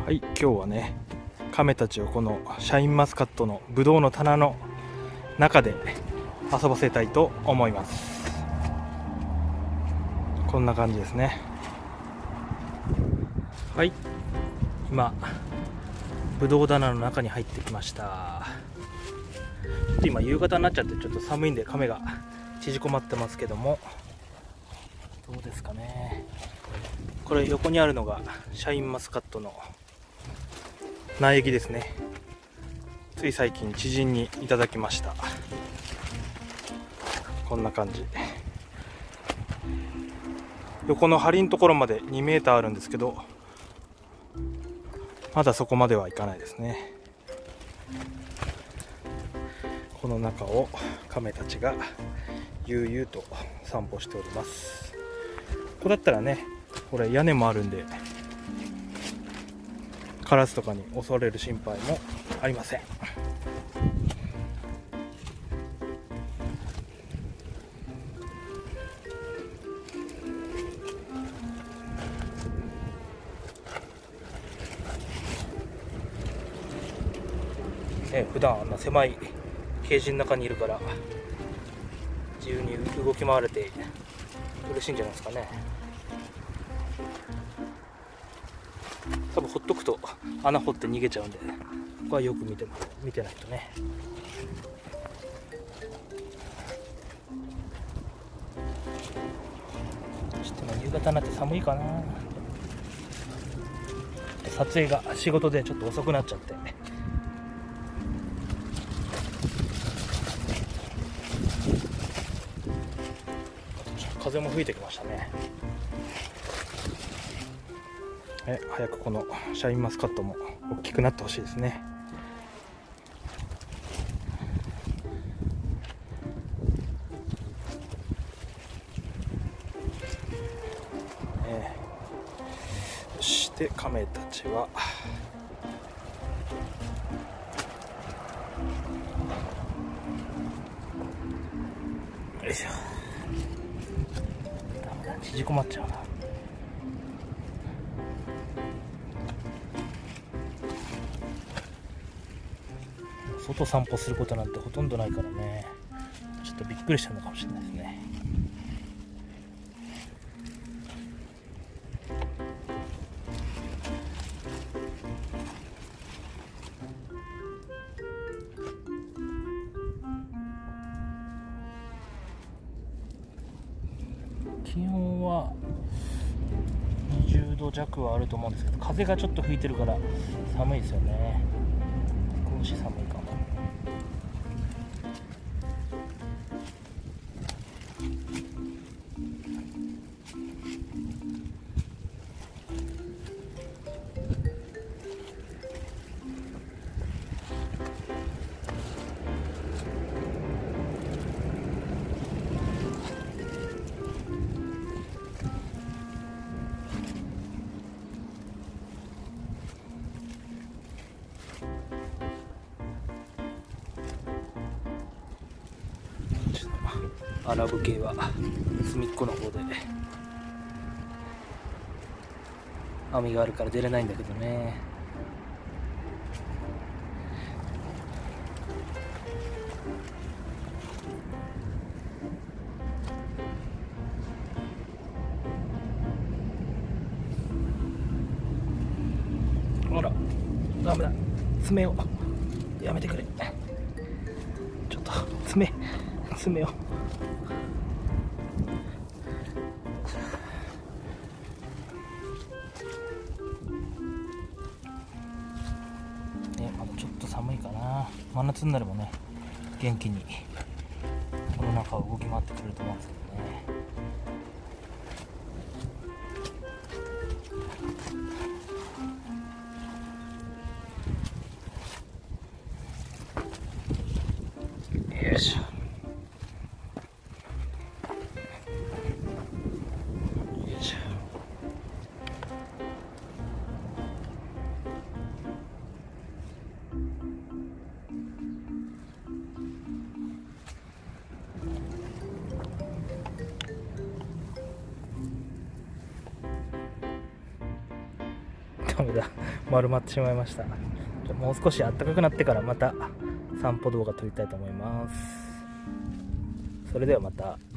はい、今日はね、亀たちをこのシャインマスカットのブドウの棚の中で遊ばせたいと思います。こんな感じですね。はい、今ブドウ棚の中に入ってきました。ちょっと今夕方になっちゃってちょっと寒いんで亀が縮こまってますけども、どうですかね。これ横にあるのがシャインマスカットの苗木ですね。つい最近知人にいただきました。こんな感じ。横の梁のところまで2メーターあるんですけど、まだそこまではいかないですね。この中を亀たちが悠々と散歩しております。ここだったらね、これ屋根もあるんでカラスとかに襲われる心配もありません。普段あんな狭いケージの中にいるから自由に動き回れて嬉しいんじゃないですかね。多分ほっとくと穴掘って逃げちゃうんで、ここはよく見てないとね。ちょっと夕方になって寒いかな。撮影が仕事でちょっと遅くなっちゃって、風も吹いてきましたね。早くこのシャインマスカットも大きくなってほしいですね。そして亀たちはよいしょ。ダメだ、縮こまっちゃうな。外散歩することなんてほとんどないからね、ちょっとびっくりしたのかもしれないですね。気温は20度弱はあると思うんですけど、風がちょっと吹いてるから寒いですよね。少し寒いかも。アラブ系は隅っこの方で網があるから出れないんだけどね。ほら、ダメだ、爪をやめてくれ。ちょっと爪を。まだちょっと寒いかな。真夏になればね、元気にこの中を動き回ってくれると思うんですけどね。よいしょ。よいしょ。 カメが丸まってしまいました。もう少し暖かくなってからまた散歩動画撮りたいと思います。それではまた。